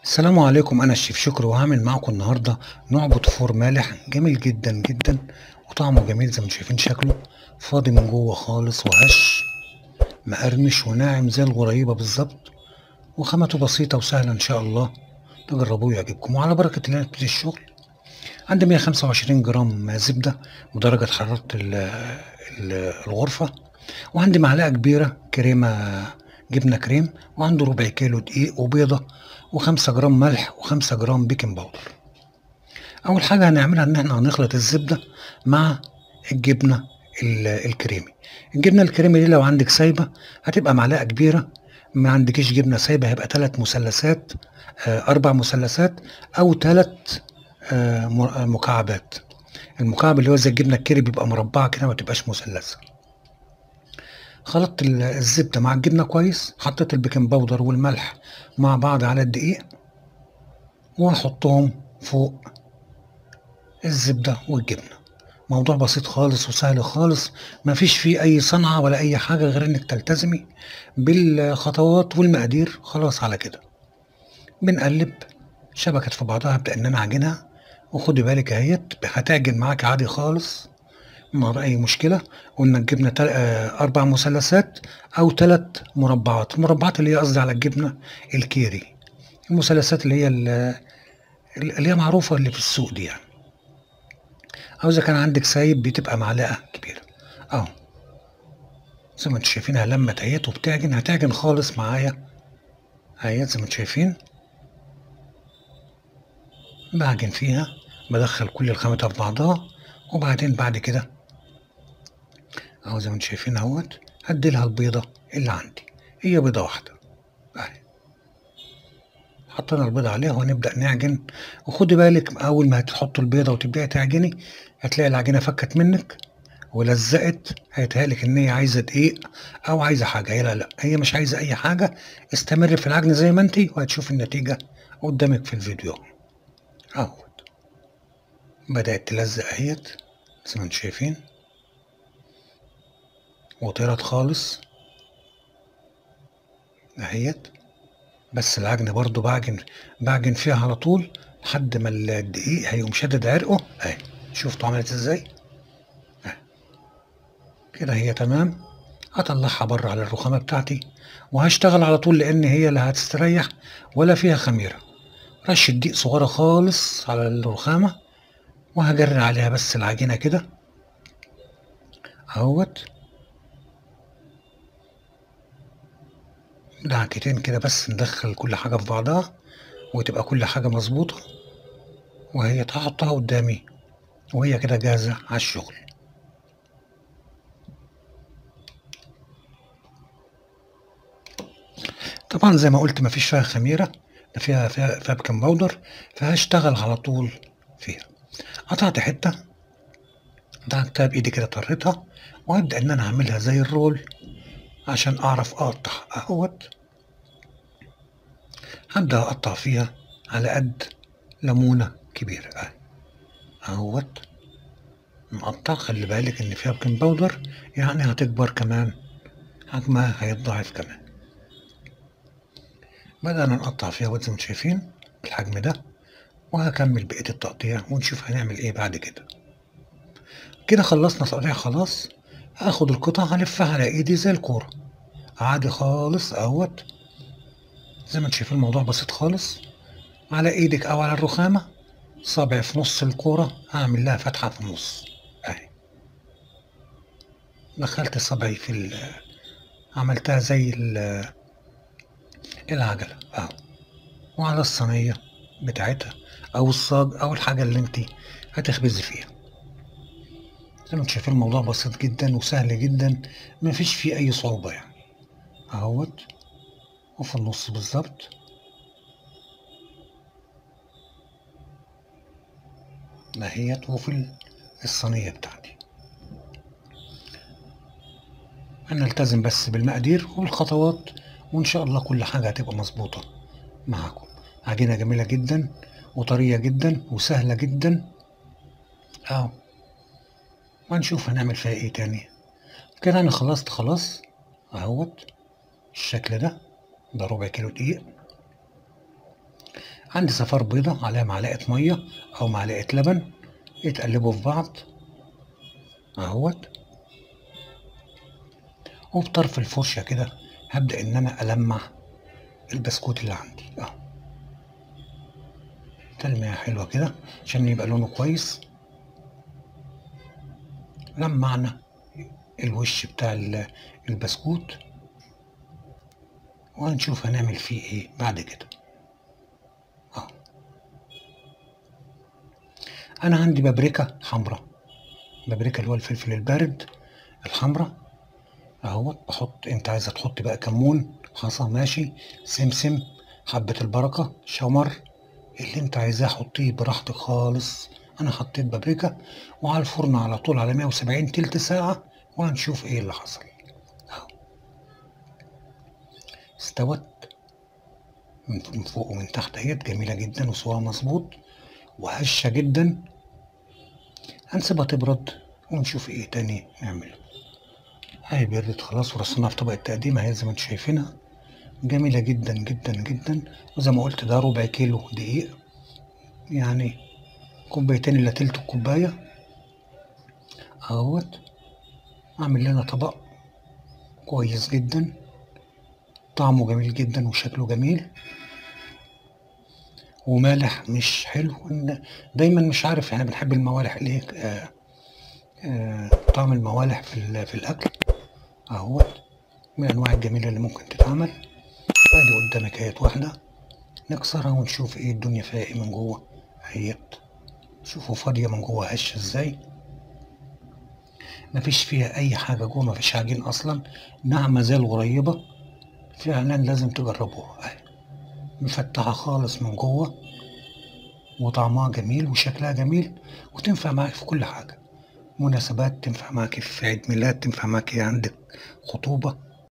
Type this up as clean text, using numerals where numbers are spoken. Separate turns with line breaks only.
السلام عليكم، انا الشيف شكري وهعمل معاكم النهارده نوع بوتفور مالح جميل جدا جدا وطعمه جميل زي ما انتم شايفين. شكله فاضي من جوه خالص وهش مقرمش وناعم زي الغريبه بالظبط، وخامته بسيطه وسهله ان شاء الله. تجربوه ويعجبكم، وعلى بركه الله نبتدي الشغل. عندي 125 جرام زبده ودرجه حراره الغرفه، وعندي معلقه كبيره كريمه جبنه كريم، وعنده ربع كيلو دقيق وبيضه و5 جرام ملح و5 جرام بيكنج باودر. اول حاجه هنعملها ان احنا هنخلط الزبده مع الجبنه الكريمي. الجبنه الكريمي دي لو عندك سايبه هتبقى معلقه كبيره، ما عندكيش جبنه سايبه هيبقى 3 مثلثات، 4 مثلثات او 3 مكعبات. المكعب اللي هو زي الجبنه الكيري بيبقى مربعه كده ما تبقاش مثلثه. خلطت الزبده مع الجبنه كويس، حطيت البيكنج باودر والملح مع بعض على الدقيق وهحطهم فوق الزبدة والجبنة. موضوع بسيط خالص وسهل خالص، مفيش فيه أي صنعة ولا أي حاجة غير إنك تلتزمي بالخطوات والمقادير. خلاص على كده بنقلب شبكت في بعضها، أبدأ إن أنا أعجنها، وخدي بالك أهيت هتعجن معاك عادي خالص من غير أي مشكلة. قلنا الجبنة 4 مثلثات أو 3 مربعات. المربعات اللي هي قصدي على الجبنة الكيري، المثلثات اللي هي معروفة اللي في السوق دي يعني، او اذا كان عندك سايب بتبقى معلقه كبيره اهو. زي ما انتم شايفينها لما اهيت وبتعجن هتعجن خالص معايا اهيت. زي ما انتم شايفين بعجن فيها، بدخل كل الخامات في بعضها، وبعدين بعد كده اهو زي ما انتم شايفين اهوت هديلها البيضه اللي عندي. هي بيضه واحده اهي، حطينا البيضه عليها وهنبدا نعجن. وخدي بالك اول ما هتحط البيضه وتبداي تعجني هتلاقي العجينه فكت منك ولزقت، هيتهيألك ان هي عايزه دقيق او عايزه حاجه. هي لا، هي مش عايزه اي حاجه. استمر في العجن زي ما انتي وهتشوف النتيجه قدامك في الفيديو اهو. بدات تلزق اهيت زي ما انتم شايفين، وطيرت خالص اهيت. بس العجن برضو بعجن فيها على طول لحد ما الدقيق هيقوم شادد عرقه اهي. شفتوا عملت ازاي اهي كده؟ هي تمام. هطلعها بره على الرخامه بتاعتي وهشتغل على طول، لان هي لا هتستريح ولا فيها خميره. رشة دقيق صغيرة خالص على الرخامة، وهجري عليها بس العجينة كده اهوت دعكتين كده، بس ندخل كل حاجة في بعضها وتبقى كل حاجة مظبوطة. وهي هحطها قدامي وهي كده جاهزة على الشغل. طبعا زي ما قلت مفيش فيها خميرة، ده فيها بيكنج باودر، فهشتغل على طول فيها. قطعت حتة دعكتها بإيدي كده، طريتها، وهبدأ إن أنا أعملها زي الرول عشان أعرف أقطع أهوت. هبدأ أقطع فيها على قد ليمونة كبيرة اهوت مقطع. خلي بالك ان فيها بيكنج باودر، يعني هتكبر كمان، حجمها هيتضاعف كمان. بدأنا نقطع فيها زي ما انتم شايفين بالحجم ده، وهكمل بقية التقطيع ونشوف هنعمل ايه بعد كده. كده خلصنا تقطيع خلاص. هاخد القطع هلفها على ايدي زي الكورة عادي خالص اهوت. زي ما انتم شايفين الموضوع بسيط خالص. على ايدك او على الرخامة صابع في نص الكورة هعمل لها فتحة في النص اهي. دخلت صبعي عملتها زي العجلة اهو، وعلى الصينية بتاعتها او الصاج او الحاجة اللي انت هتخبزي فيها. زي ما انتم شايفين الموضوع بسيط جدا وسهل جدا، مفيش فيه اي صعوبة يعني اهوت. وفي النص بالظبط نهيت، وفي الصينية بتاعتي. هنلتزم بس بالمقادير والخطوات، وان شاء الله كل حاجة هتبقى مظبوطة معاكم. عجينة جميلة جدا وطرية جدا وسهلة جدا اهو. وهنشوف هنعمل فيها ايه تاني. كده انا خلصت خلاص اهوت الشكل ده. ده ربع كيلو دقيق عندي صفار بيضة عليها معلقة مية أو معلقة لبن، يتقلبوا في بعض اهوت. وبطرف الفرشة كده هبدأ إن أنا ألمع البسكوت اللي عندي تلميعة حلوة كده عشان يبقى لونه كويس. لمعنا الوش بتاع البسكوت، وهنشوف هنعمل فيه ايه بعد كده. انا عندي بابريكا حمراء، بابريكا اللي هو الفلفل البارد الحمراء اهوت. بحط، انت عايزه تحط بقى كمون، حصى، ماشي، سمسم، حبة البركة، شمر، اللي انت عايزاه حطيه براحتك خالص. انا حطيت بابريكا، وعلى الفرن على طول على 170 تلت ساعة، وهنشوف ايه اللي حصل. اهو استوت من فوق ومن تحت اهيت، جميلة جدا وسواها مظبوط وهشة جدا. هنسيبها تبرد ونشوف ايه تاني نعمله. هاي بردت خلاص ورصيناها في طبق التقديم اهي زي ما انتم شايفينها، جميلة جدا جدا جدا. وزي ما قلت ده ربع كيلو دقيق، يعني كوبايتين الا تلت الكوباية اهوت. اعمل لنا طبق كويس جدا، طعمه جميل جدا وشكله جميل ومالح مش حلو. دايما مش عارف احنا بنحب الموالح ليه، طعم الموالح في الاكل اهوت، من الانواع الجميلة اللي ممكن تتعمل. ادي قدامك اهيت واحدة، نكسرها ونشوف ايه الدنيا فيها ايه من جوه اهيت. شوفوا فاضية من جوه هشة ازاي، مفيش فيها اي حاجة جوه، مفيش عجين اصلا، ناعمة زي الغريبة. فعلا لازم تجربوها اهي، مفتحة خالص من جوه وطعمها جميل وشكلها جميل، وتنفع معاك في كل حاجة، مناسبات، تنفع معاك في عيد ميلاد، تنفع معاك عندك خطوبة،